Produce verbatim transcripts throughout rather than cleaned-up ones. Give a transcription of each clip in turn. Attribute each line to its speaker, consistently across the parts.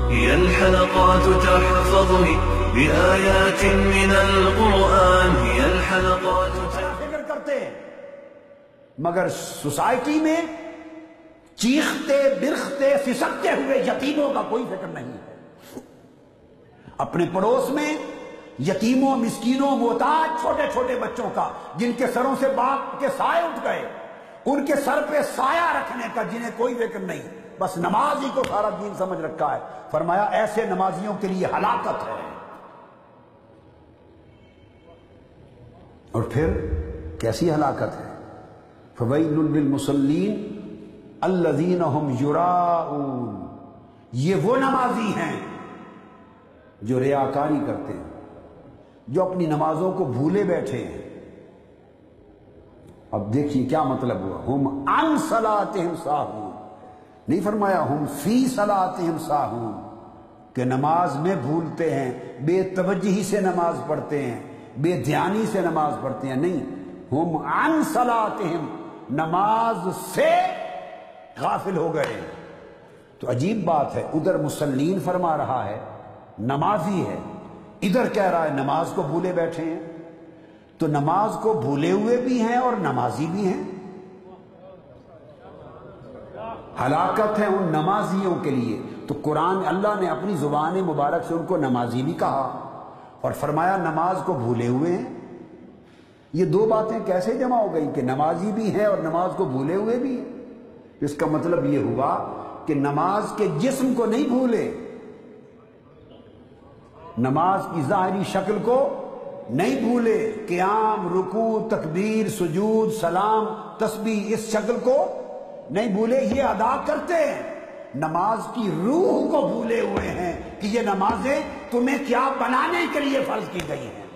Speaker 1: هي الحلقات تحفظني بآيات من القرآن هي الحلقات
Speaker 2: فکر کرتے ہیں مگر سوسائٹی میں چیختے برختے فسکتے ہوئے یتیموں کا کوئی فکر نہیں ہے. اپنے پڑوس میں یتیموں مسکینوں محتاج چھوٹے چھوٹے بچوں کا جن کے سروں سے باپ کے سائے اٹھ گئے ان کے سر پہ سایہ رکھنے کا جنہیں کوئی فکر نہیں, بس نماز ہی کو سارا دین سمجھ رکھا ہے. فرمایا ایسے نمازیوں کے لیے ہلاکت ہے. اور پھر کیسی ہلاکت ہے؟ فویل للمصلین الذین هم یراؤون, یہ وہ نمازی ہیں جو ریاکاری کرتے ہیں, جو اپنی نمازوں کو بھولے بیٹھے ہیں. اب دیکھیے کیا مطلب ہوا, ہم عن صلاتہم ساہون, نہیں فرمایا ہم فی صلاتہم ساہون کہ نماز میں بھولتے ہیں, بے توجہی سے نماز پڑھتے ہیں, بے دھیانی سے نماز پڑھتے ہیں. نہیں, ہم عن صلاتہم, نماز سے غافل ہو گئے. تو عجیب بات ہے, ادھر مصلین فرما رہا ہے نمازی ہے, ادھر کہہ رہا ہے نماز کو بھولے بیٹھے ہیں. تو نماز کو بھولے ہوئے بھی ہیں اور نمازی بھی ہیں. ہلاکت ہے ان نمازیوں کے لیے. تو قرآن اللہ نے اپنی زبان مبارک سے ان کو نمازی بھی کہا اور فرمایا نماز کو بھولے ہوئے ہیں. یہ دو باتیں کیسے جمع ہو گئی کہ نمازی بھی ہیں اور نماز کو بھولے ہوئے بھی ہیں؟ اس کا مطلب یہ ہوا کہ نماز کے جسم کو نہیں بھولے, نماز کی ظاہری شکل کو نہیں بھولے, قیام رکوع تکبیر سجود سلام تسبیح اس شکل کو نہیں بھولے, یہ ادا کرتے ہیں. نماز کی روح کو بھولے ہوئے ہیں کہ یہ نمازیں تمہیں کیا بنانے کے لیے فرض کی گئی ہیں.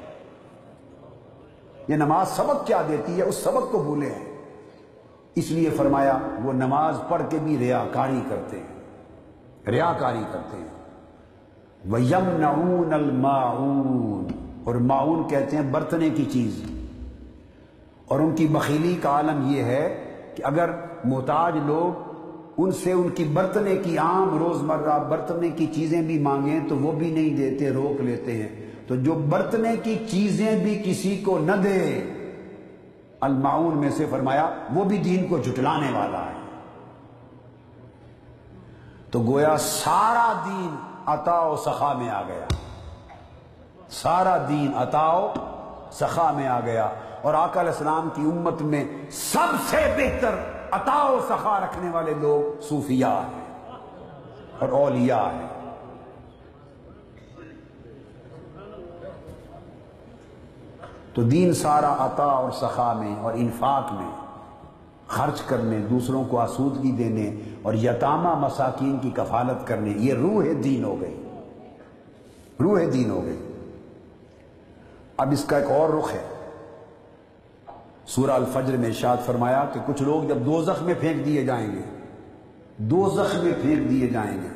Speaker 2: یہ نماز سبق کیا دیتی ہے اس سبق کو بھولے ہیں. اس لیے فرمایا وہ نماز پڑھ کے بھی ریاکاری کرتے ہیں, ریاکاری کرتے ہیں. وَيَمْنَعُونَ الْمَاعُونَ, اور معون کہتے ہیں برتنے کی چیز. اور ان کی بخیلی کا عالم یہ ہے کہ اگر محتاج لوگ ان سے ان کی برتنے کی عام روزمرہ برتنے کی چیزیں بھی مانگیں تو وہ بھی نہیں دیتے, روک لیتے ہیں. تو جو برتنے کی چیزیں بھی کسی کو نہ دے, المعون میں سے فرمایا وہ بھی دین کو جھٹلانے والا ہے. تو گویا سارا دین عطا و سخا میں آ گیا, سارا دین عطا و سخا میں آ گیا. اور آقا علیہ السلام کی امت میں سب سے بہتر عطا و سخا رکھنے والے لوگ صوفیاء ہیں اور اولیاء ہیں. تو دین سارا عطا اور سخا میں اور انفاق میں, خرچ کرنے, دوسروں کو آسودگی دینے اور یتامہ مساکین کی کفالت کرنے, یہ روح دین ہو گئی, روح دین ہو گئی. اب اس کا ایک اور رخ ہے. سورہ الفجر میں ارشاد فرمایا کہ کچھ لوگ جب دوزخ میں پھینک دیے جائیں گے, دوزخ میں پھینک دیے جائیں گے,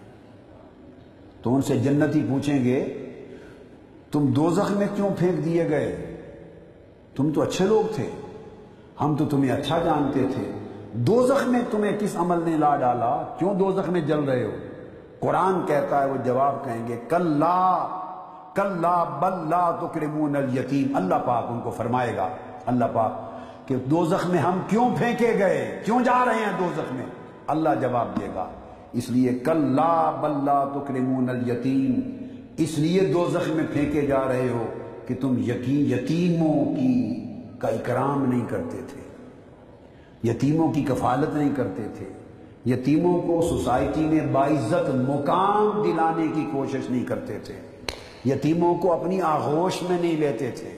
Speaker 2: تو ان سے جنتی پوچھیں گے تم دوزخ میں کیوں پھینک دیے گئے؟ تم تو اچھے لوگ تھے, ہم تو تمہیں اچھا جانتے تھے, دوزخ میں تمہیں کس عمل نے لا ڈالا, کیوں دوزخ میں جل رہے ہو؟ قرآن کہتا ہے وہ جواب کہیں گے کلا کلا بل لا تکرمون الیتیم. اللہ پاک ان کو فرمائے گا, اللہ پاک کہ دوزخ میں ہم کیوں پھینکے گئے, کیوں جا رہے ہیں دوزخ میں؟ اللہ جواب دے گا اس لیے کلا بل لا تکرمون الیتیم, اس لیے دوزخ میں پھینکے جا رہے ہو کہ تم یقین یتیموں کی کا اکرام نہیں کرتے تھے, یتیموں کی کفالت نہیں کرتے تھے, یتیموں کو سوسائٹی میں باعزت مقام دلانے کی کوشش نہیں کرتے تھے, یتیموں کو اپنی آغوش میں نہیں لیتے تھے.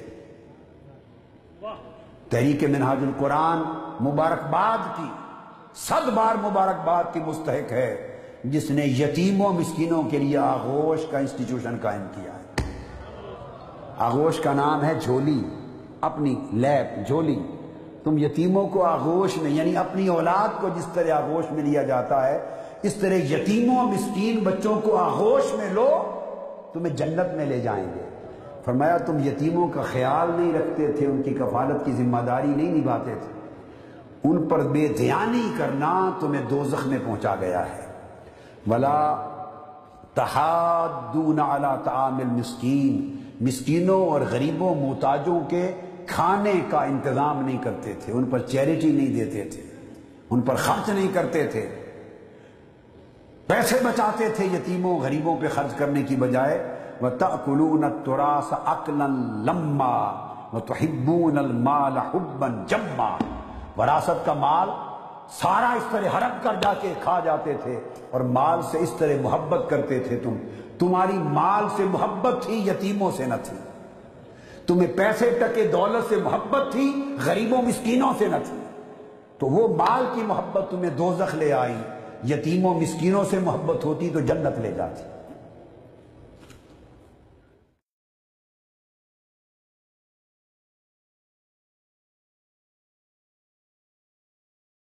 Speaker 2: تحریک منہاج القرآن مبارکباد کی, صد بار مبارکباد کی مستحق ہے جس نے یتیموں مسکینوں کے لیے آغوش کا انسٹیٹیوشن قائم کیا ہے. آغوش کا نام ہے جھولی, اپنی لیپ جھولی. تم یتیموں کو آغوش میں یعنی اپنی اولاد کو جس طرح آغوش میں لیا جاتا ہے اس طرح یتیموں مسکین بچوں کو آغوش میں لو, تمہیں جنت میں لے جائیں گے. فرمایا تم یتیموں کا خیال نہیں رکھتے تھے, ان کی کفالت کی ذمہ داری نہیں نبھاتے تھے, ان پر بے دھیانی کرنا تمہیں دوزخ میں پہنچا گیا ہے. ولا تحاضون علی طعام المسکین، مسکینوں اور غریبوں محتاجوں کے کھانے کا انتظام نہیں کرتے تھے، ان پر چیریٹی نہیں دیتے تھے، ان پر خرچ نہیں کرتے تھے، پیسے بچاتے تھے یتیموں غریبوں پہ خرچ کرنے کی بجائے۔ وَتَأْكُلُونَ التُّرَاثَ أَكْلًا لَمًّا وَتُحِبُّونَ الْمَالَ حُبًّا جَمًّا، وراثت کا مال سارا اس طرح ہڑپ کر جا کے کھا جاتے تھے اور مال سے اس طرح محبت کرتے تھے تم، تمہاری مال سے محبت تھی، یتیموں سے نہ تھی، تمہیں پیسے ٹکے دولت سے محبت تھی، غریبوں مسکینوں سے نہ تھی، تو وہ مال کی محبت تمہیں دوزخ لے آئی، یتیموں مسکینوں سے محبت ہوتی تو جنت لے جاتی۔